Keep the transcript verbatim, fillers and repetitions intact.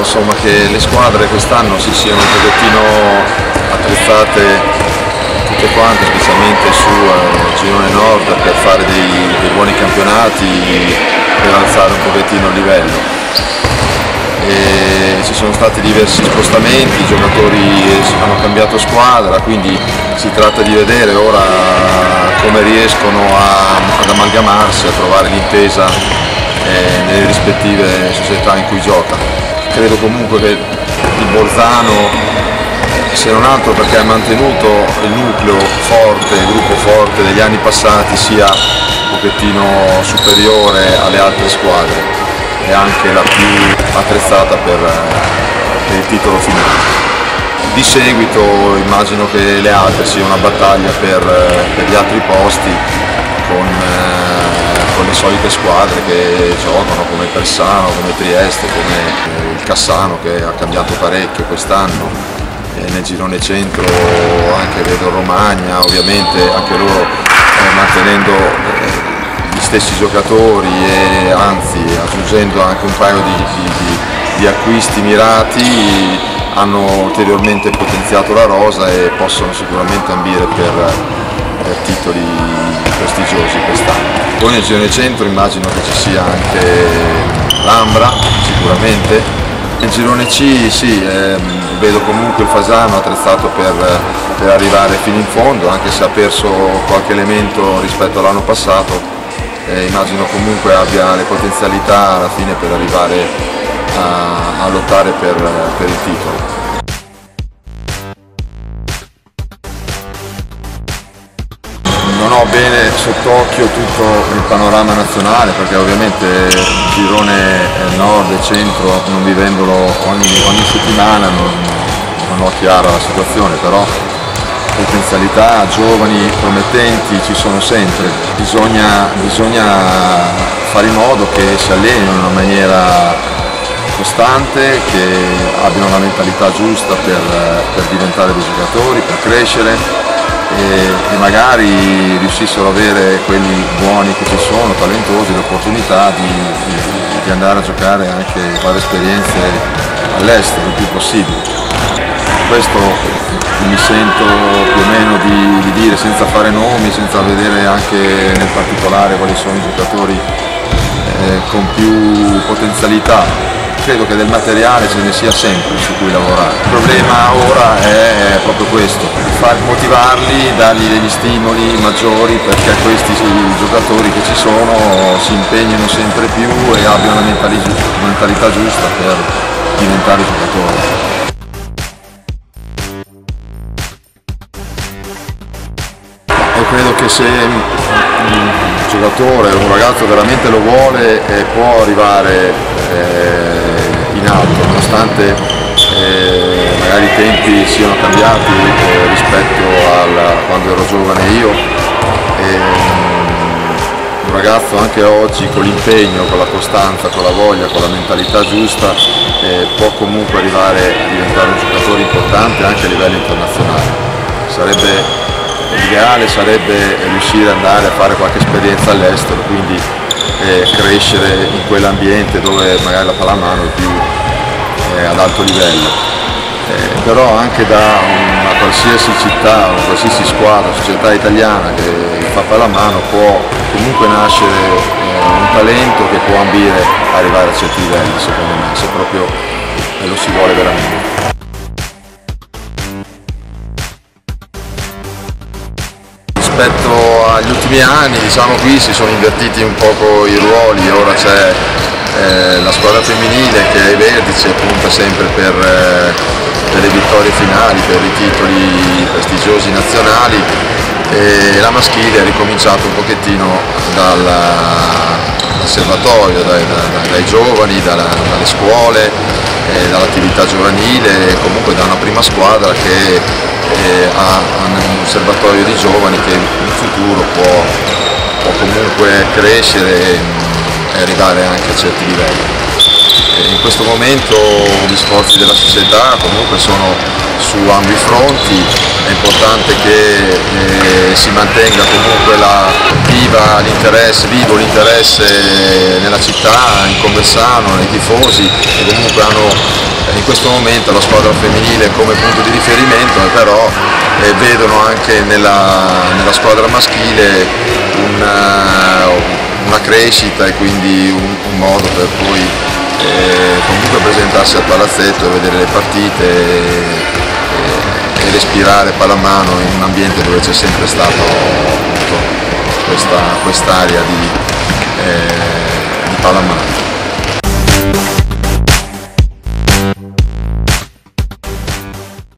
insomma, che le squadre quest'anno si siano un pochettino attrezzate tutte quante, specialmente su eh, Girone Nord, per fare dei, dei buoni campionati, per alzare un pochettino il livello. E ci sono stati diversi spostamenti, i giocatori hanno cambiato squadra, quindi si tratta di vedere ora come riescono a, ad amalgamarsi, a trovare l'intesa eh, nelle rispettive società in cui gioca. Credo comunque che il Bolzano, se non altro perché ha mantenuto il nucleo forte, il gruppo forte degli anni passati, sia un pochettino superiore alle altre squadre e anche la più attrezzata per, per il titolo finale. Di seguito immagino che le altre sia una battaglia per, per gli altri posti con, eh, con le solite squadre che giocano, come Persano, come Trieste, come il Cassano che ha cambiato parecchio quest'anno. E nel girone centro anche vedo Romagna, ovviamente anche loro eh, mantenendo eh, gli stessi giocatori e anzi aggiungendo anche un paio di, di, di, di acquisti mirati, hanno ulteriormente potenziato la rosa e possono sicuramente ambire per, per titoli prestigiosi quest'anno. Poi nel girone centro immagino che ci sia anche l'Ambra sicuramente. Nel girone C sì, ehm, vedo comunque il Fasano attrezzato per, per arrivare fino in fondo, anche se ha perso qualche elemento rispetto all'anno passato. Eh, immagino comunque abbia le potenzialità alla fine per arrivare a, a lottare per, per il titolo. Non ho bene sott'occhio tutto il panorama nazionale perché ovviamente girone nord e centro, non vivendolo ogni, ogni settimana, non, non ho chiara la situazione, però potenzialità, giovani, promettenti ci sono sempre. Bisogna, bisogna fare in modo che si allenino in una maniera costante, che abbiano la mentalità giusta per, per diventare dei giocatori, per crescere e, e magari riuscissero ad avere quelli buoni che ci sono, talentosi, l'opportunità di, di, di andare a giocare anche, fare esperienze all'estero il più possibile. Questo mi sento più o meno di, di dire senza fare nomi, senza vedere anche nel particolare quali sono i giocatori eh, con più potenzialità. Credo che del materiale ce ne sia sempre su cui lavorare. Il problema ora è proprio questo, far motivarli, dargli degli stimoli maggiori perché questi giocatori che ci sono si impegnino sempre più e abbiano la mentalità giusta per diventare giocatori. Io credo che se un giocatore, un ragazzo veramente lo vuole e può arrivare eh, in alto, nonostante eh, magari i tempi siano cambiati eh, rispetto a quando ero giovane io. E, un ragazzo anche oggi con l'impegno, con la costanza, con la voglia, con la mentalità giusta eh, può comunque arrivare a diventare un giocatore importante anche a livello internazionale. Sarebbe L'ideale sarebbe riuscire ad andare a fare qualche esperienza all'estero, quindi eh, crescere in quell'ambiente dove magari la pallamano è più eh, ad alto livello. Eh, però anche da una qualsiasi città, una qualsiasi squadra, società italiana che fa pallamano può comunque nascere eh, un talento che può ambire a arrivare a certi livelli, secondo me, se proprio eh, lo si vuole veramente. Rispetto agli ultimi anni, diciamo, qui si sono invertiti un poco i ruoli, ora c'è eh, la squadra femminile che è ai vertici e punta sempre per, eh, per le vittorie finali, per i titoli prestigiosi nazionali, e la maschile ha ricominciato un pochettino dal, dal serbatoio, dai, dai, dai giovani, dalla, dalle scuole, eh, dall'attività giovanile e comunque da una prima squadra che E ha un serbatoio di giovani che in futuro può, può comunque crescere e arrivare anche a certi livelli. E in questo momento gli sforzi della società comunque sono su ambi i fronti, è importante che eh, si mantenga comunque la, viva l'interesse, vivo l'interesse nella città, in Conversano, nei tifosi, che comunque hanno in questo momento la squadra femminile come punto di riferimento, però eh, vedono anche nella, nella squadra maschile una, una crescita e quindi un, un modo per poi eh, comunque presentarsi al palazzetto e vedere le partite e, e respirare pallamano in un ambiente dove c'è sempre stato appunto, questa quest'area di, eh, di pallamano.